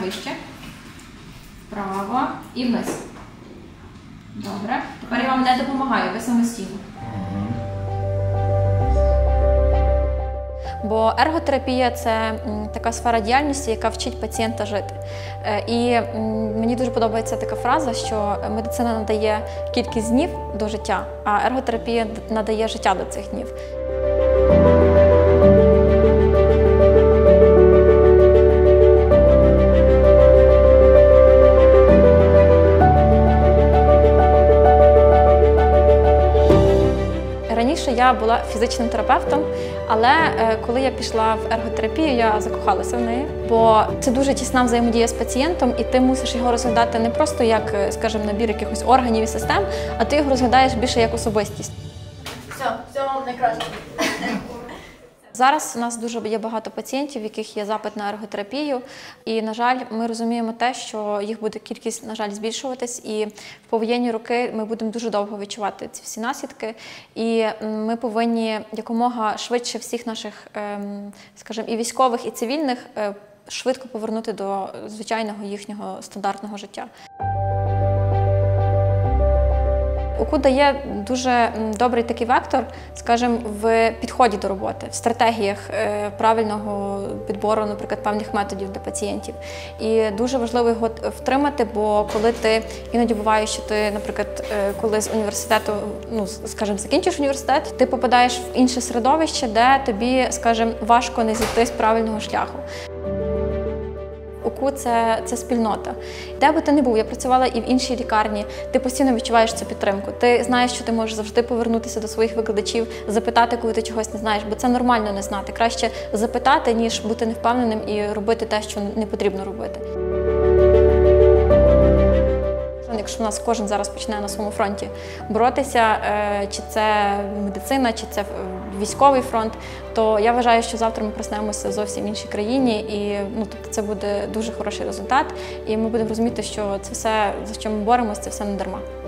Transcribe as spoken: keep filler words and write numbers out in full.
вище. Вправо і вниз. Добре. Тепер я вам не допомагаю, ви самостійно. Бо ерготерапія – це така сфера діяльності, яка вчить пацієнта жити. І мені дуже подобається така фраза, що медицина надає кількість днів до життя, а ерготерапія надає життя до цих днів. Раніше я була фізичним терапевтом, але коли я пішла в ерготерапію, я закохалася в неї, бо це дуже тісна взаємодія з пацієнтом, і ти мусиш його розглядати не просто як, скажімо, набір якихось органів і систем, а ти його розглядаєш більше як особистість. Все, всього вам найкраще. Зараз у нас дуже є багато пацієнтів, в яких є запит на ерготерапію, і, на жаль, ми розуміємо те, що їх буде кількість, на жаль, збільшуватись, і в повоєнні роки ми будемо дуже довго відчувати ці всі наслідки, і ми повинні якомога швидше всіх наших, скажімо, і військових, і цивільних швидко повернути до звичайного їхнього стандартного життя. УКУ дає дуже добрий такий вектор, скажімо, в підході до роботи, в стратегіях правильного підбору, наприклад, певних методів для пацієнтів. І дуже важливо його втримати, бо коли ти, іноді буває, що ти, наприклад, коли з університету, ну, скажімо, закінчиш університет, ти попадаєш в інше середовище, де тобі, скажімо, важко не зійти з правильного шляху. УКУ це, це спільнота. Де би ти не був, я працювала і в іншій лікарні, ти постійно відчуваєш цю підтримку. Ти знаєш, що ти можеш завжди повернутися до своїх викладачів, запитати, коли ти чогось не знаєш, бо це нормально не знати. Краще запитати, ніж бути невпевненим і робити те, що не потрібно робити. Якщо в нас кожен зараз почне на своєму фронті боротися, чи це медицина, чи це військовий фронт, то я вважаю, що завтра ми проснемося в зовсім іншій країні, і ну, тобто це буде дуже хороший результат, і ми будемо розуміти, що це все, за що ми боремося, це все не дарма.